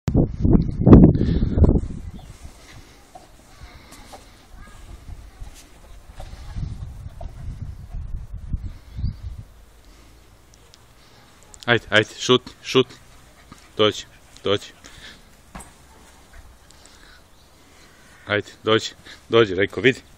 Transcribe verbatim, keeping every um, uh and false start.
Ajde, ajde, šutni, šutni. Dođi, dođi. Ajde, dođi, dođi, Rejko, vidi.